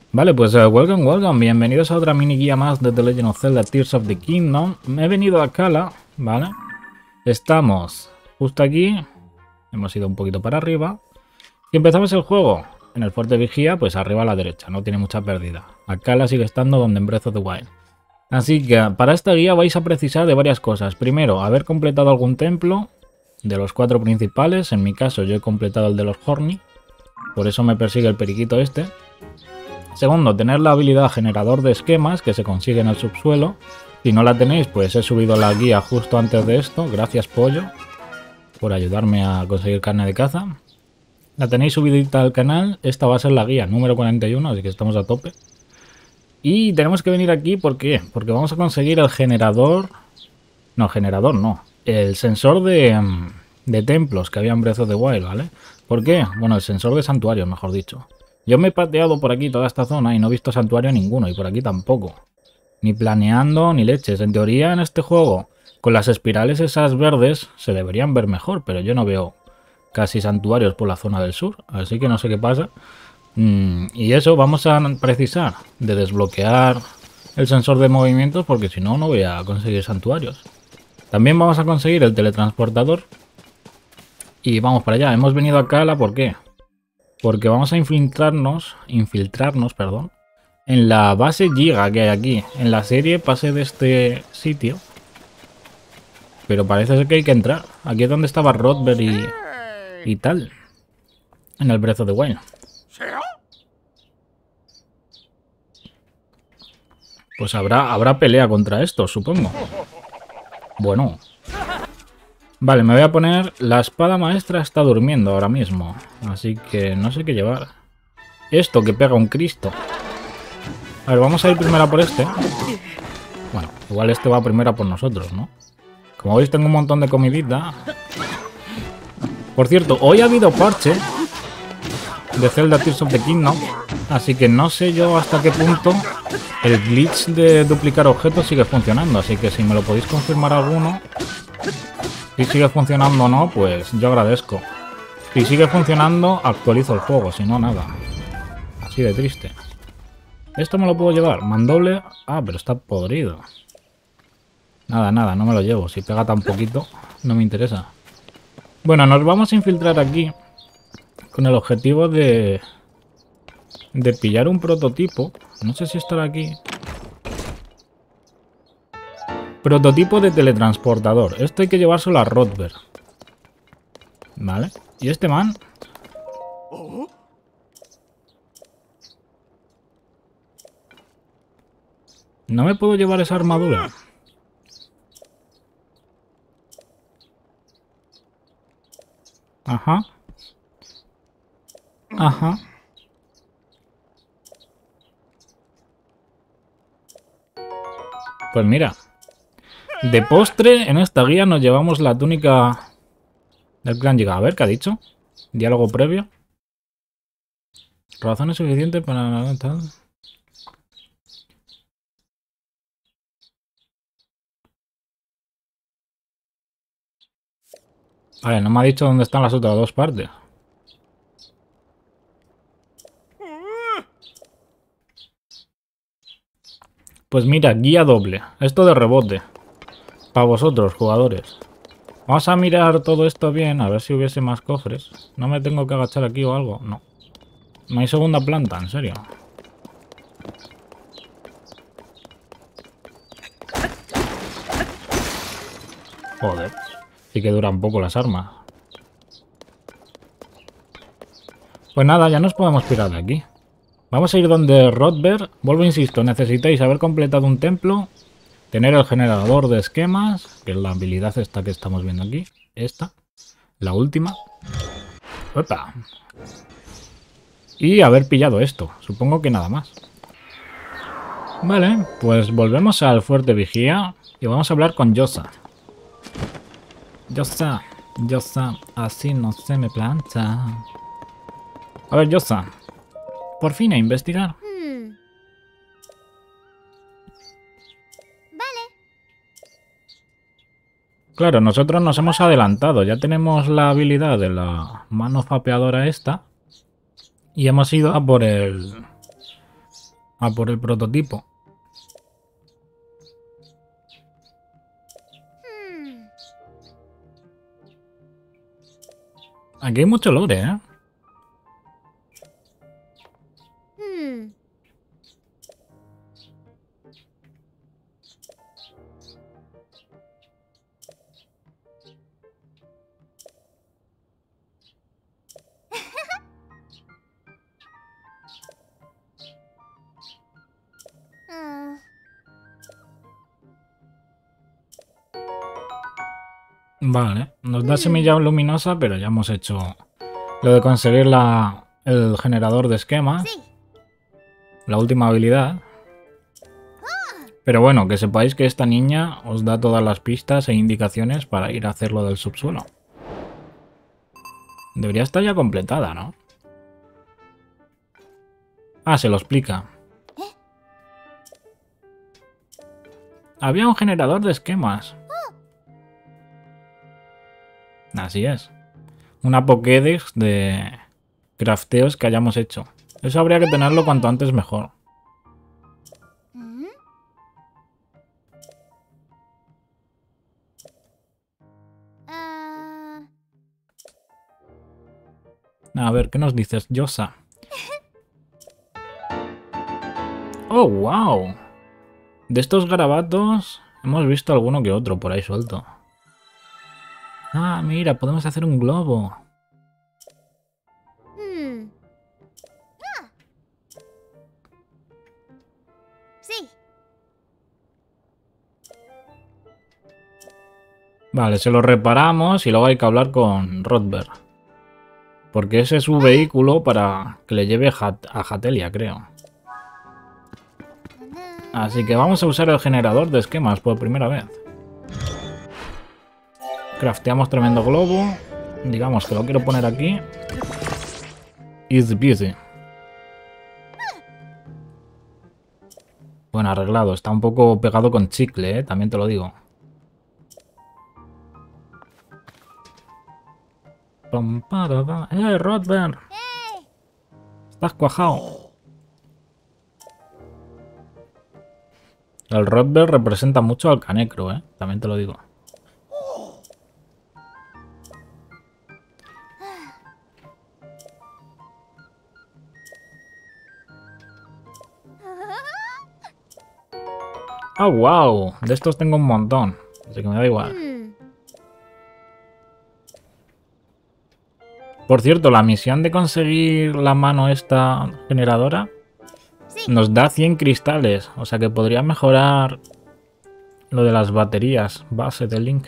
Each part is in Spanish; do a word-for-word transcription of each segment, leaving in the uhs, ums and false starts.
Vale, pues uh, welcome, welcome. Bienvenidos a otra mini guía más de The Legend of Zelda Tears of the Kingdom. Me he venido a Cala, ¿vale? Estamos justo aquí. Hemos ido un poquito para arriba. Y empezamos el juego. En el fuerte vigía, pues arriba a la derecha. No tiene mucha pérdida. A Cala sigue estando donde en Breath of the Wild. Así que para esta guía vais a precisar de varias cosas. Primero, haber completado algún templo de los cuatro principales. En mi caso, yo he completado el de los Horny. Por eso me persigue el periquito este. Segundo, tener la habilidad generador de esquemas que se consigue en el subsuelo. Si no la tenéis, pues he subido la guía justo antes de esto. Gracias, Pollo, por ayudarme a conseguir carne de caza. La tenéis subidita al canal. Esta va a ser la guía número cuarenta y uno, así que estamos a tope. Y tenemos que venir aquí, ¿por qué? Porque vamos a conseguir el generador... No, generador no. El sensor de, de templos que había en Breath of the Wild, ¿vale? ¿Por qué? Bueno, el sensor de santuarios, mejor dicho. Yo me he pateado por aquí toda esta zona y no he visto santuario ninguno, y por aquí tampoco. Ni planeando ni leches. En teoría, en este juego, con las espirales esas verdes, se deberían ver mejor, pero yo no veo casi santuarios por la zona del sur, así que no sé qué pasa. Mm, y eso, vamos a precisar de desbloquear el sensor de movimientos, porque si no, no voy a conseguir santuarios. También vamos a conseguir el teletransportador. Y vamos para allá. Hemos venido a Cala, ¿por qué? Porque vamos a infiltrarnos, infiltrarnos, perdón, en la base Giga que hay aquí. En la serie pasé de este sitio, pero parece ser que hay que entrar. Aquí es donde estaba Rodber y, y tal, en el Breath of the Wild. Pues habrá, habrá pelea contra estos, supongo. Bueno. Vale, me voy a poner... La espada maestra está durmiendo ahora mismo, así que no sé qué llevar. Esto que pega un Cristo. A ver, vamos a ir primero a por este. Bueno, igual este va primero a por nosotros, ¿no? Como veis, tengo un montón de comidita. Por cierto, hoy ha habido parche de Zelda Tears of the Kingdom, así que no sé yo hasta qué punto el glitch de duplicar objetos sigue funcionando. Así que si me lo podéis confirmar alguno... Si sigue funcionando o no, pues yo agradezco. Si sigue funcionando, actualizo el juego, si no, nada. Así de triste. ¿Esto me lo puedo llevar? Mandoble. Ah, pero está podrido. Nada, nada, no me lo llevo. Si pega tan poquito, no me interesa. Bueno, nos vamos a infiltrar aquí con el objetivo de... de pillar un prototipo. No sé si estará aquí. Prototipo de teletransportador. Esto hay que llevárselo a Rodber. Vale. ¿Y este man? No me puedo llevar esa armadura. Ajá. Ajá. Pues mira. De postre, en esta guía nos llevamos la túnica del clan Giga. A ver, ¿qué ha dicho? Diálogo previo. Razones suficientes para... Vale, no me ha dicho dónde están las otras dos partes. Pues mira, guía doble. Esto de rebote. Para vosotros, jugadores. Vamos a mirar todo esto bien, a ver si hubiese más cofres. ¿No me tengo que agachar aquí o algo? No. No hay segunda planta, en serio. Joder. Sí que duran poco las armas. Pues nada, ya nos podemos tirar de aquí. Vamos a ir donde Rodber. Vuelvo, insisto, necesitáis haber completado un templo, tener el generador de esquemas, que es la habilidad esta que estamos viendo aquí. Esta. La última. ¡Opa! Y haber pillado esto. Supongo que nada más. Vale, pues volvemos al fuerte vigía y vamos a hablar con Yosa. Yosa, Yosa, así no se me plancha. A ver, Yosa. Por fin a investigar. Hmm. Vale. Claro, nosotros nos hemos adelantado. Ya tenemos la habilidad de la mano fapeadora esta. Y hemos ido a por el... A por el prototipo. Hmm. Aquí hay mucho lore, ¿eh? Hmm. Ah. Vale, nos da Hmm. semilla luminosa, pero ya hemos hecho lo de conseguir la, el generador de esquemas, Sí. la última habilidad. Pero bueno, que sepáis que esta niña os da todas las pistas e indicaciones para ir a hacer lo del subsuelo. Debería estar ya completada, ¿no? Ah, se lo explica. Había un generador de esquemas. Así es. Una Pokédex de crafteos que hayamos hecho. Eso habría que tenerlo cuanto antes mejor. Hmm. Ah. A ver, ¿qué nos dices, Yosa? ¡Oh, wow! De estos garabatos hemos visto alguno que otro por ahí suelto. Ah, mira, podemos hacer un globo. Hmm. Ah. Sí. Vale, se lo reparamos y luego hay que hablar con Rodberg. Porque ese es su vehículo para que le lleve a Hatelia, creo. Así que vamos a usar el generador de esquemas por primera vez. Crafteamos tremendo globo. Digamos que lo quiero poner aquí. Easy peasy. Bueno, arreglado. Está un poco pegado con chicle, ¿eh? También te lo digo. Pam, para, pa. ¡Eh, Rodberg! Estás cuajado. El Rodberg representa mucho al Canecro, ¿eh? También te lo digo. ¡Ah, oh, wow! De estos tengo un montón. Así que me da igual. Hmm. Por cierto, la misión de conseguir la mano esta generadora Sí. nos da cien cristales. O sea que podría mejorar lo de las baterías base de Link.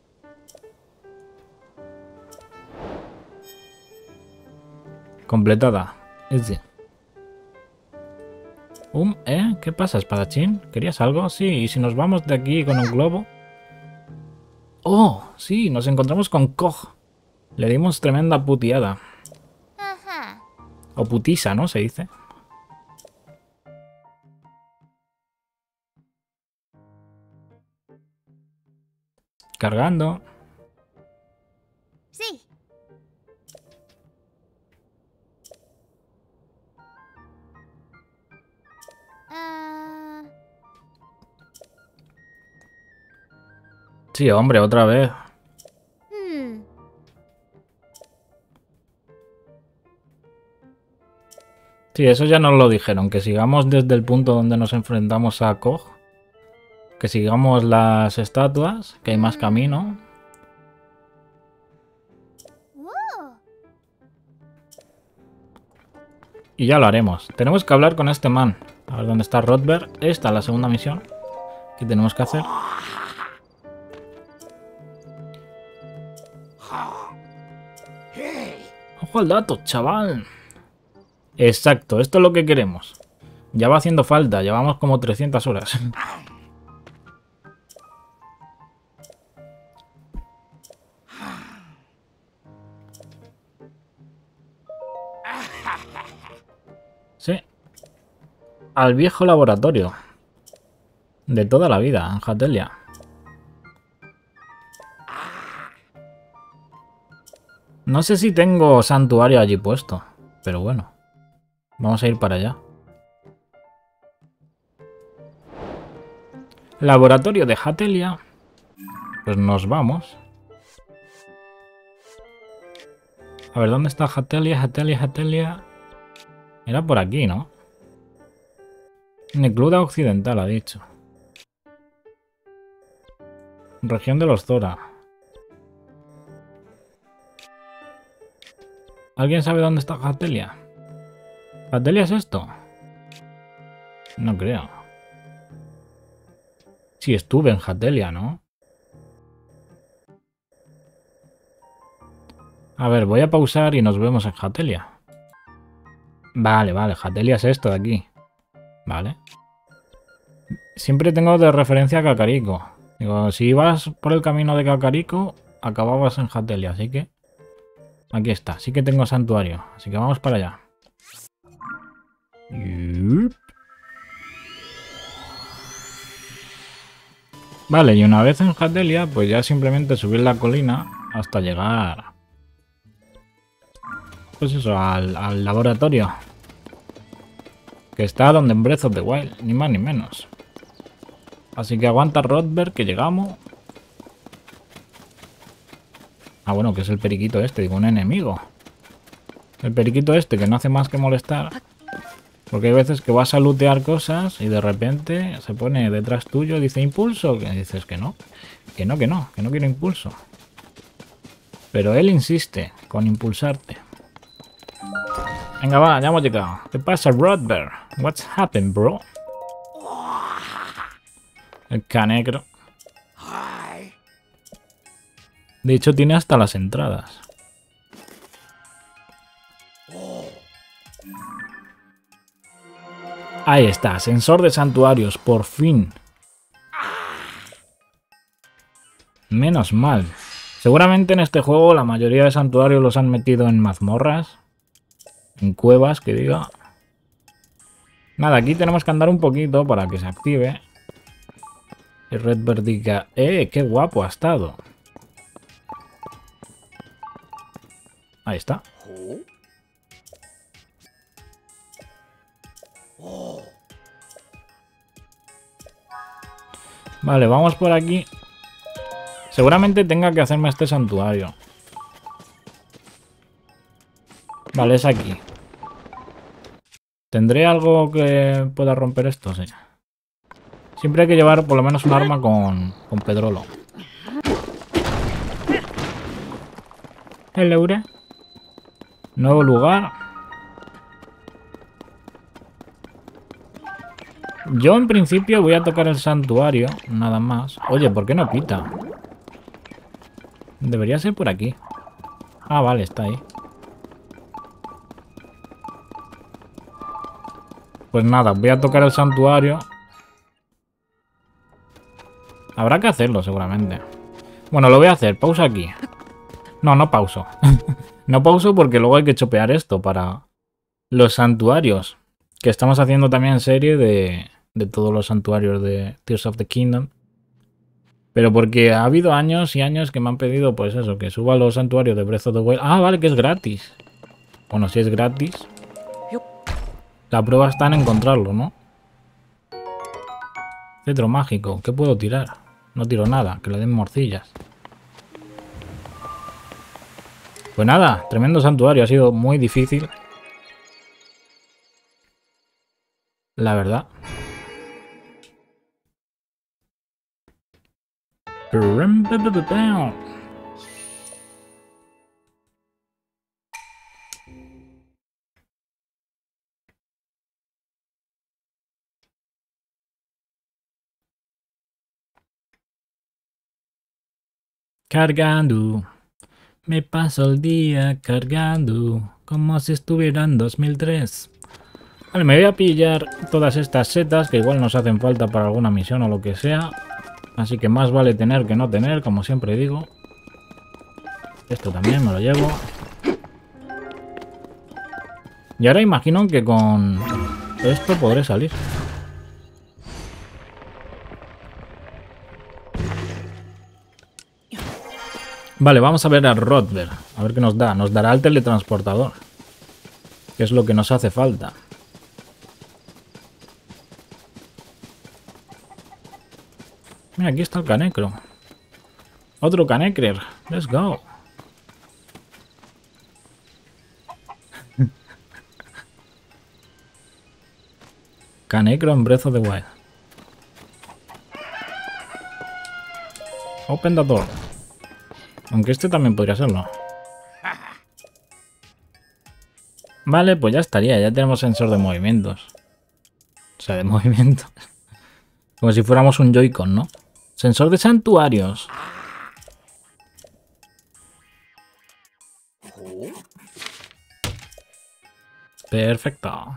Completada. Easy. Um, ¿eh? ¿Qué pasa, espadachín? ¿Querías algo? Sí, y si nos vamos de aquí con un globo... ¡Oh! Sí, nos encontramos con Koch. Le dimos tremenda puteada. Ajá. O putisa, ¿no? Se dice. Cargando. Sí. Ah. Sí, hombre, otra vez. Hmm. Sí, eso ya nos lo dijeron. Que sigamos desde el punto donde nos enfrentamos a Koch. Que sigamos las estatuas. Que hay más camino. Wow. Y ya lo haremos. Tenemos que hablar con este man. A ver dónde está Rodberg. Esta es la segunda misión que tenemos que hacer. Ojo al dato, chaval. Exacto, esto es lo que queremos. Ya va haciendo falta, llevamos como trescientas horas. Sí. Al viejo laboratorio. De toda la vida, en Hatelia. No sé si tengo santuario allí puesto, pero bueno. Vamos a ir para allá. Laboratorio de Hatelia. Pues nos vamos. A ver, ¿dónde está Hatelia? Hatelia, Hatelia. Era por aquí, ¿no? Necluda Occidental, ha dicho. Región de los Zora. ¿Alguien sabe dónde está Hatelia? ¿Hatelia es esto? No creo. Sí, estuve en Hatelia, ¿no? A ver, voy a pausar y nos vemos en Hatelia. Vale, vale, Hatelia es esto de aquí. Vale. Siempre tengo de referencia a Kakariko. Digo, si ibas por el camino de Kakariko, acababas en Hatelia, así que... Aquí está, sí que tengo santuario. Así que vamos para allá. Yup. Vale, y una vez en Hatelia, pues ya simplemente subir la colina hasta llegar... Pues eso, al, al laboratorio. Que está donde en Breath of the Wild, ni más ni menos. Así que aguanta Rodberg, que llegamos. Ah, bueno, que es el periquito este, digo, un enemigo. El periquito este, que no hace más que molestar. Porque hay veces que vas a lootear cosas y de repente se pone detrás tuyo y dice impulso. Que dices que no, que no, que no, que no quiero impulso. Pero él insiste con impulsarte. Venga, va, ya hemos llegado. ¿Qué pasa, Rodberg? What's happened, bro? El canegro. De hecho, tiene hasta las entradas. Ahí está, sensor de santuarios, por fin. Menos mal. Seguramente en este juego la mayoría de santuarios los han metido en mazmorras. En cuevas, que diga. Nada, aquí tenemos que andar un poquito para que se active. Y Redbird diga, ¡eh, qué guapo ha estado! Ahí está. Vale, vamos por aquí. Seguramente tenga que hacerme este santuario. Vale, es aquí. ¿Tendré algo que pueda romper esto? Sí. Siempre hay que llevar por lo menos un arma con, con Pedrolo. El Eure. Nuevo lugar. Yo en principio voy a tocar el santuario, nada más. Oye, ¿por qué no pita? Debería ser por aquí. Ah, vale, está ahí. Pues nada, voy a tocar el santuario. Habrá que hacerlo seguramente. Bueno, lo voy a hacer. Pausa aquí. No, no pauso. No pauso porque luego hay que chopear esto para los santuarios. Que estamos haciendo también en serie de, de todos los santuarios de Tears of the Kingdom. Pero porque ha habido años y años que me han pedido, pues eso, que suba los santuarios de Breath of the Wild. Ah, vale, que es gratis. Bueno, si es gratis... La prueba está en encontrarlo, ¿no? Cetro mágico. ¿Qué puedo tirar? No tiro nada. Que le den morcillas. Pues nada. Tremendo santuario. Ha sido muy difícil. La verdad. Cargando, me paso el día cargando, como si estuviera en dos mil tres. Vale, me voy a pillar todas estas setas, que igual nos hacen falta para alguna misión o lo que sea. Así que más vale tener que no tener, como siempre digo. Esto también me lo llevo. Y ahora imagino que con esto podré salir. Vale, vamos a ver a Rodberg. A ver qué nos da. Nos dará el teletransportador. Que es lo que nos hace falta. Mira, aquí está el Canecro. Otro Canecrer. Let's go. Canecro en Breath of the Wild. Open the door. Aunque este también podría serlo. Vale, pues ya estaría. Ya tenemos sensor de movimientos. O sea, de movimiento. Como si fuéramos un Joy-Con, ¿no? Sensor de santuarios. Perfecto.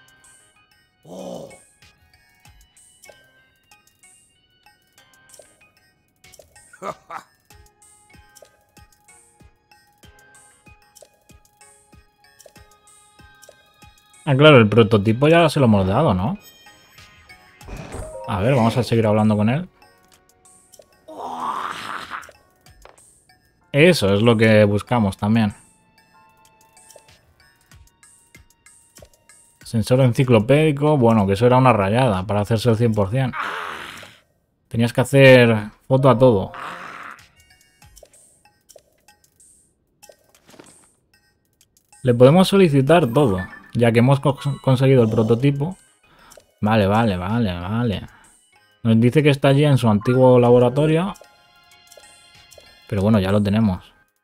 Ah, claro, el prototipo ya se lo hemos dado, ¿no? A ver, vamos a seguir hablando con él. Eso es lo que buscamos también. Sensor enciclopédico. Bueno, que eso era una rayada para hacerse el cien por cien. Tenías que hacer foto a todo. Le podemos solicitar todo, ya que hemos co- conseguido el prototipo. Vale, vale, vale, vale. Nos dice que está allí en su antiguo laboratorio. Pero bueno, ya lo tenemos.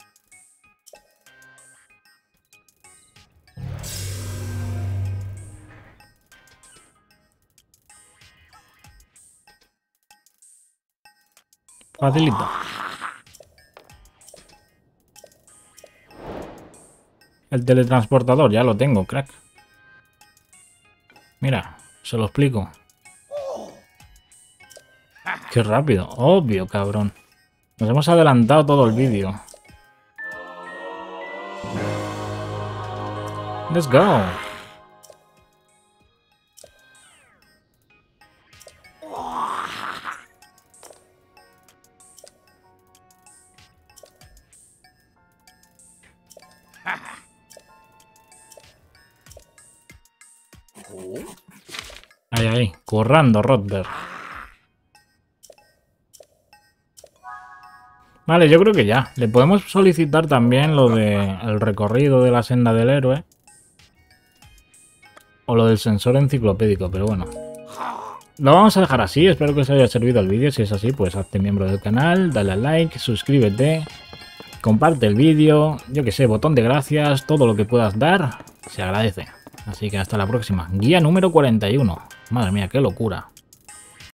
Facilito. El teletransportador, ya lo tengo, crack. Mira, se lo explico. Qué rápido. Obvio, cabrón. Nos hemos adelantado todo el vídeo. Let's go. Ahí, ahí. Currando, Rodberg. Vale, yo creo que ya. Le podemos solicitar también lo de el recorrido de la senda del héroe. O lo del sensor enciclopédico, pero bueno. Lo vamos a dejar así. Espero que os haya servido el vídeo. Si es así, pues hazte miembro del canal, dale al like, suscríbete, comparte el vídeo, yo que sé, botón de gracias, todo lo que puedas dar, se agradece. Así que hasta la próxima. Guía número cuarenta y uno. Madre mía, qué locura.